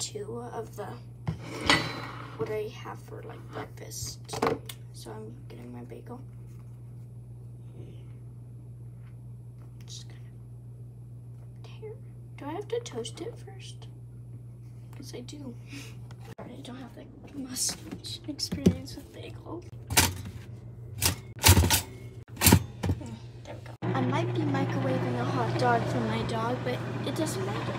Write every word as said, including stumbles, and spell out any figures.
two of the what I have for like breakfast. So I'm getting my bagel. Just kind of tear. Do I have to toast it first? Because I do. I don't have like much experience with bagels. There we go. I might be microwaving a hot dog for my dog, but it doesn't matter.